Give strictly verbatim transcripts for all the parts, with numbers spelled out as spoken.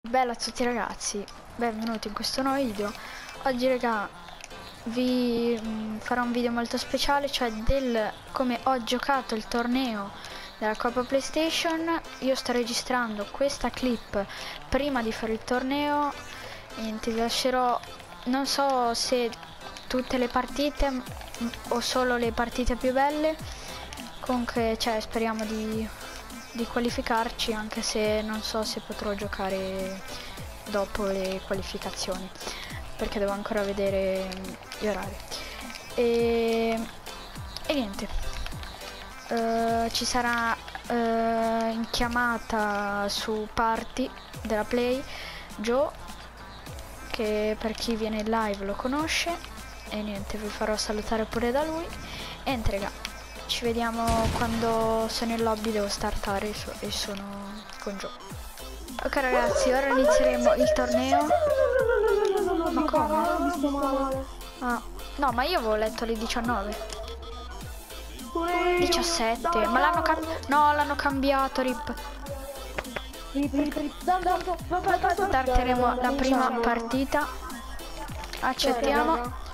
Bella a tutti ragazzi, benvenuti in questo nuovo video. Oggi raga vi mh, farò un video molto speciale, cioè del come ho giocato il torneo della Coppa PlayStation. Io sto registrando questa clip prima di fare il torneo. Niente, vi lascerò, non so se tutte le partite mh, o solo le partite più belle. Comunque cioè, speriamo di di qualificarci, anche se non so se potrò giocare dopo le qualificazioni perché devo ancora vedere gli orari e, e niente, uh, ci sarà uh, in chiamata su Party della Play Joe, che per chi viene in live lo conosce, e niente, vi farò salutare pure da lui. E niente raga, ci vediamo quando sono in lobby, devo startare e sono con Joe. Ok ragazzi, ora inizieremo il torneo. Ma come? Ah, no, ma io avevo letto le diciannove. diciassette, ma l'hanno cambiato. No, l'hanno cambiato, rip. Starteremo la prima partita. Accettiamo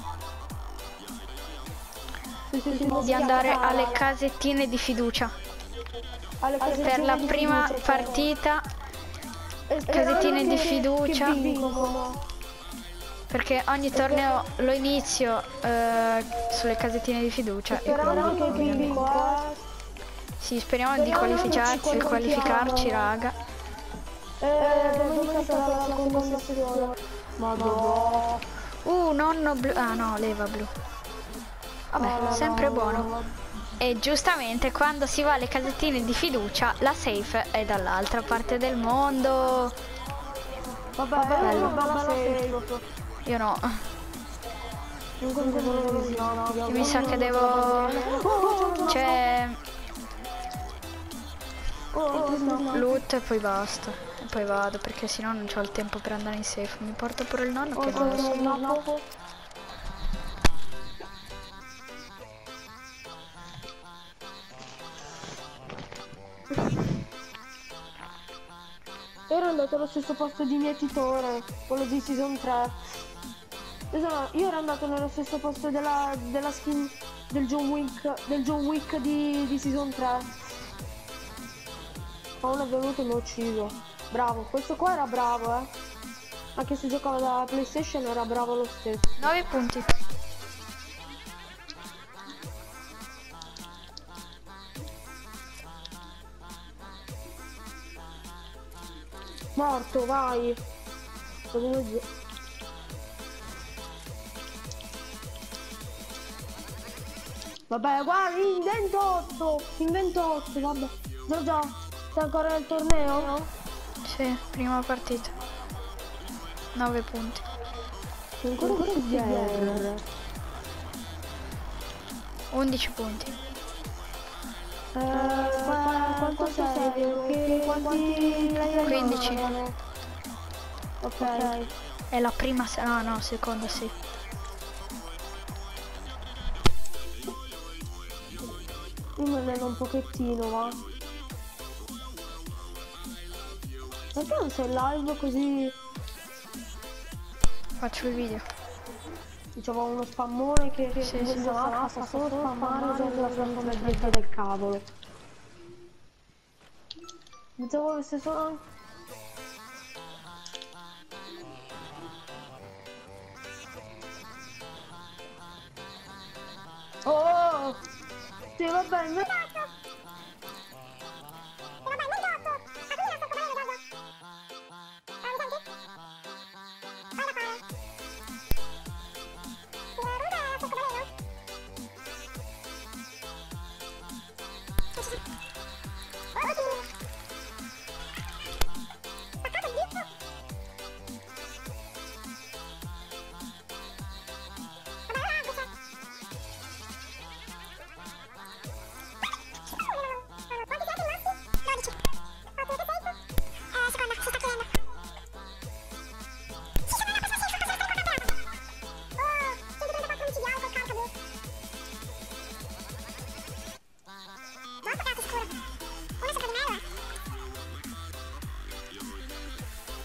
di andare alle casettine di fiducia per la prima partita. Casettine di fiducia, perché ogni torneo lo inizio eh, sulle casettine di fiducia e quindi, sì, speriamo di qualificarci, qualificarci raga. Uh, nonno blu, ah no, leva blu. Vabbè, sempre buono. E giustamente quando si va alle casettine di fiducia la safe è dall'altra parte del mondo. Vabbè, bello. Bello. Io no. Io mi sa che devo... C'è... loot e poi basta. E poi vado, perché sennò non c'ho il tempo per andare in safe. Mi porto pure il nonno che non lo so. Ero andato allo stesso posto di mietitore, quello di season tre. Esatto, io ero andato nello stesso posto della, della skin del John Wick, del John Wick di, di season tre. Ma uno è venuto e mi ha ucciso. Bravo, questo qua era bravo, eh. Anche se giocava da PlayStation era bravo lo stesso. nove punti. Morto, vai. Vabbè, guarda, in ventotto, in ventotto, vabbè. Giorgia, sei ancora nel torneo? Sì, prima partita. nove punti. Ancora così. undici punti. Eh, quanto sei? Che, quanti quindici. Ok. È la prima, ah no, seconda sì. Io me ne do un pochettino, va. Perché non sei live così? Faccio il video. Diceva uno spammone che, che sì, sì, sì. fa solo spammare usando la sua comedietta del cavolo. Dicevo se sono... Oh! Sì, vabbè, me...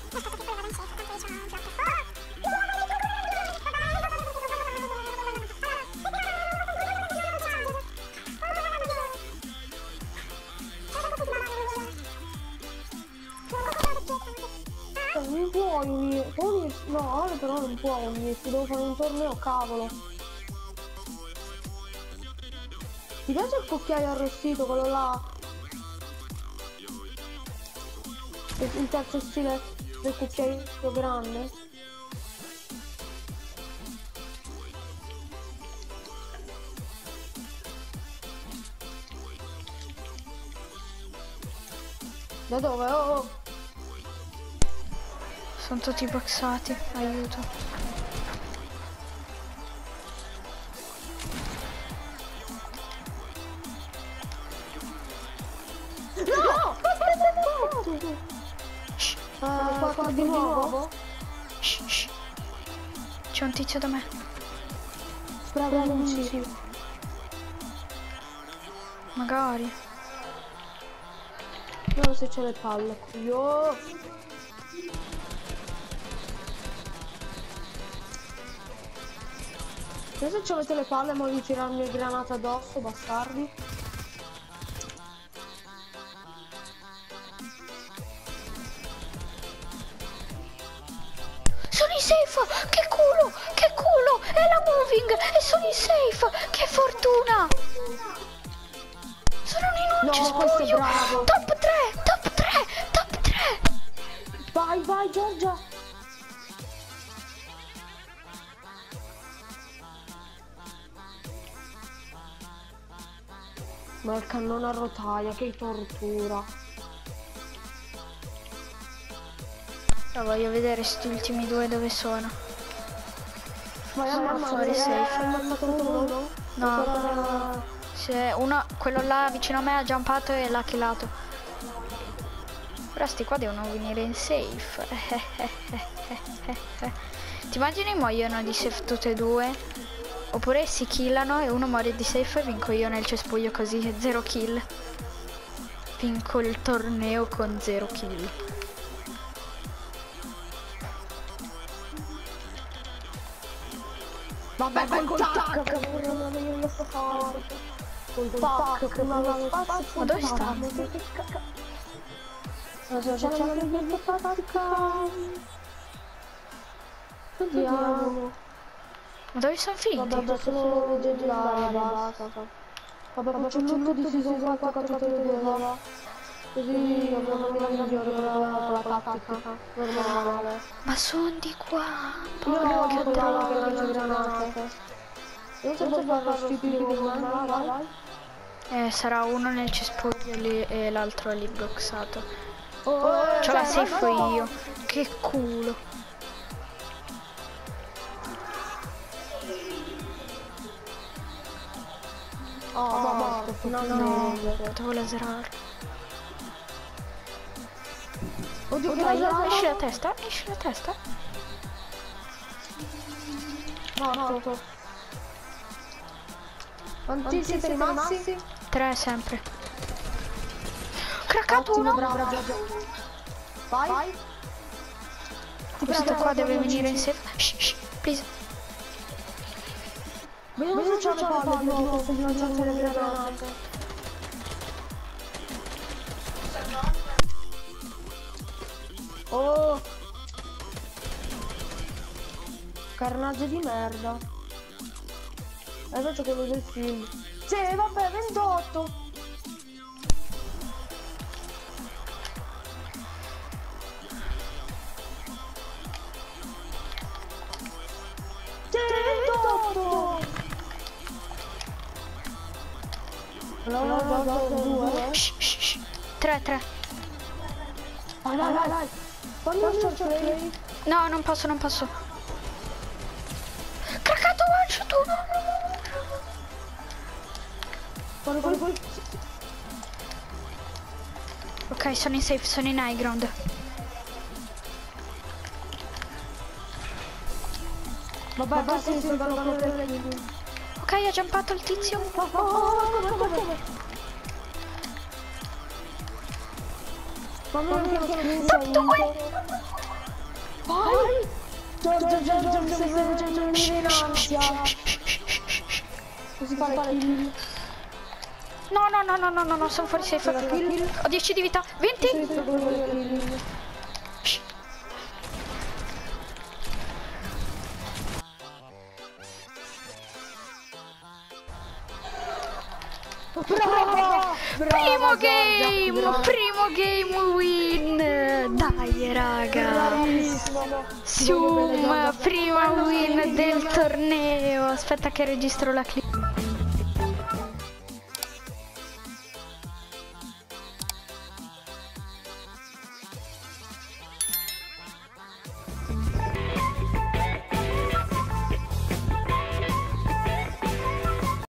Non puoi unire, unire, no, ora però non puoi unirti, devo fare un torneo, cavolo. Ti piace il cucchiaio arrostito, quello là? Il, il terzo stile del cucchiaio grande? Da dove? Oh, oh. Sono tutti boxati, aiuto. No! Shh. Uh, qua di nuovo? Shh, shh. C'è un tizio da me. Bravo, Luci. Magari. Non se c'ho le palle. Io. Adesso ci avete le palle, ma di tirarmi le granate addosso, bastardi. Sono in safe! Che culo! Che culo! È la moving! E sono in safe! Che fortuna! Sono in un No, cespuglio! questo è bravo! Top tre! Top tre! Top tre! Vai, vai, Giorgia! Ma il cannone a rotaia, che tortura! Io voglio vedere sti ultimi due dove sono. Vai, Sono ammazza, fuori eh, safe. hai ammazzato uno? No. Ancora- Se uno, quello là vicino a me ha jumpato e l'ha killato. Però sti qua devono venire in safe. Ti immagini muoiono di safe tutte e due? Oppure si killano e uno muore di safe e vinco io nel cespuglio così, zero kill. Vinco il torneo con zero kill. Vabbè, col, col tac, tac non io lo sto fare. Col tac, prima lo spazio. Ma dove sta? Cosa c'è la mia tattica? Vediamo. Ma dove sono finiti? Vabbè, sono leggendarie, basta. Vabbè, faccio il lutto di season quattro tutte e due, va. Così abbiamo una migliore con la tattica normale. Ma sono di qua. Io devo Porca controllare troia. le granate. Non so se farlo stupido con me, vai, vai. Eh, sarà uno nel cespuglio lì e l'altro lì boxato. Oh, C'ho la cioè, safe no. io. Che culo. Oh, morto, finalmente. Potevo laserare. Oddio, che Dai, laser- esci la testa, esci la testa. Morto. Quanti siete rimasti? Tre sempre. Craccato Ottimo, uno. bravo, bravo. Vai. Vai. Questo qua deve venire in safe. Shh, shh, please. Vediamo se c'ho le palle di nuovo, se lanciate le granate. Oh! Carnaggio di merda. E faccio quello del film. Sì, vabbè, ventotto. Sì, ventotto. Allora, allora, due. Shh, shh, shh. Tre, tre. Vai, vai, vai, vai. Fammi un short play. No, non posso, non posso. Craccato one shot uno. Guarda, guarda, guarda. Ok, sono in safe, sono in high ground. Vabbè, basta che si vanno le linee. Ok, ha jumpato il tizio. Oh, oh, oh, come, come? Fammi un short play. Top due. Giorgio, Giorgio, mi stai facendo venire in ansia. Così fa le kill. No, no, no, no, no, no, no, sono fuori safe. Ho dieci di vita. venti. Brava! Primo game, primo game win. Dai, raga. Zoom, prima win del torneo. Aspetta che registro la clip.